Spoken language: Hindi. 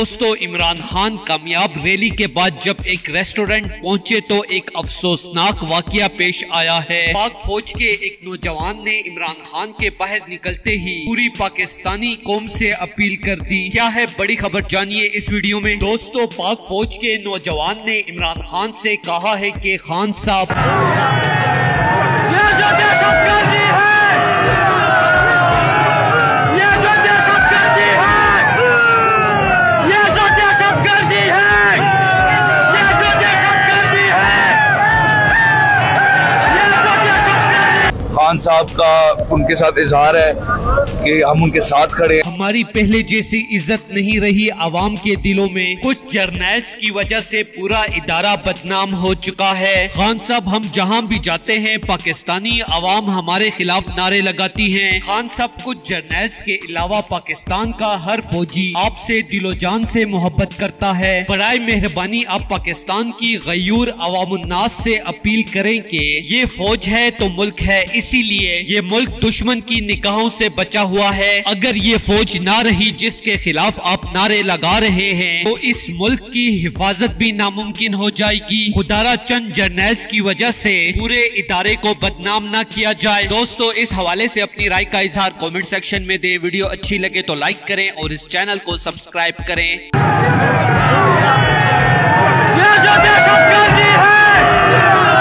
दोस्तों, इमरान खान कामयाब रैली के बाद जब एक रेस्टोरेंट पहुंचे तो एक अफसोसनाक वाकया पेश आया है। पाक फौज के एक नौजवान ने इमरान खान के बाहर निकलते ही पूरी पाकिस्तानी कौम से अपील कर दी। क्या है बड़ी खबर, जानिए इस वीडियो में। दोस्तों, पाक फौज के नौजवान ने इमरान खान से कहा है कि खान साहब, खान साहब का उनके साथ इजहार है कि हम उनके साथ खड़े हैं। हमारी पहले जैसी इज्जत नहीं रही आवाम के दिलों में। कुछ जर्नैल्स की वजह से पूरा इदारा बदनाम हो चुका है। खान साहब, हम जहां भी जाते हैं पाकिस्तानी आवाम हमारे खिलाफ नारे लगाती है। खान साहब, कुछ जर्नैल्स के अलावा पाकिस्तान का हर फौजी आपसे दिलो जान से मोहब्बत करता है। बराए मेहरबानी आप पाकिस्तान की गयूर अवामुन्नास से अपील करें कि ये फौज है तो मुल्क है, इसीलिए ये मुल्क दुश्मन की निगाहों से बचा हुआ है। अगर ये फौज ना रही जिसके खिलाफ आप नारे लगा रहे हैं तो इस मुल्क की हिफाजत भी नामुमकिन हो जाएगी। खुदारा चंद जर्नैल्स की वजह से पूरे इदारे को बदनाम ना किया जाए। दोस्तों, इस हवाले से अपनी राय का इजहार कमेंट सेक्शन में दें। वीडियो अच्छी लगे तो लाइक करें और इस चैनल को सब्सक्राइब करें।